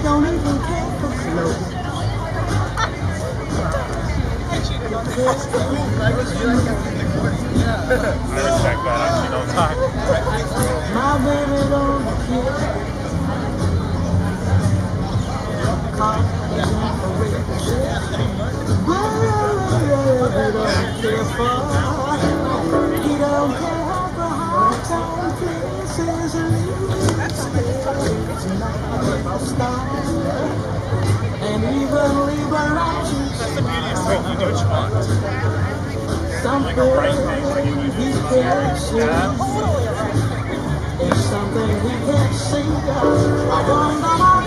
don't even care for clothes. I respect that. Actually, don't talk. My baby don't care. He don't care for hard time places and even liberations. That's the beauty of street. You do what you want. Something Like a right thing, like you he can't see. It's something he can't see. I wonder